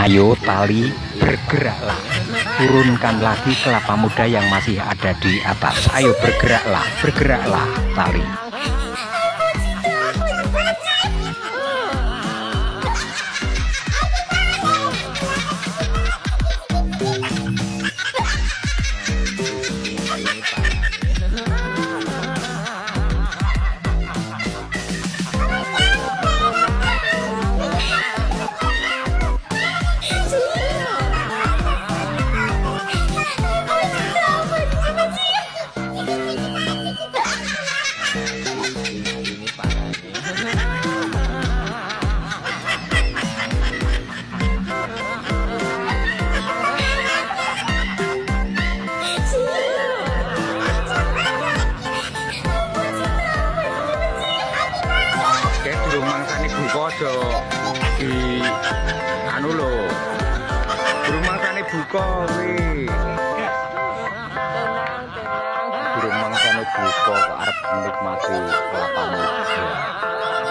Ayo tali, bergeraklah. Turunkan lagi kelapa muda yang masih ada di atas. Ayo bergeraklah, bergeraklah tali. Aja di anu lho. Durung mangkane buka kuwi. Durung mangkane buka kok arep menikmati kelapa muda.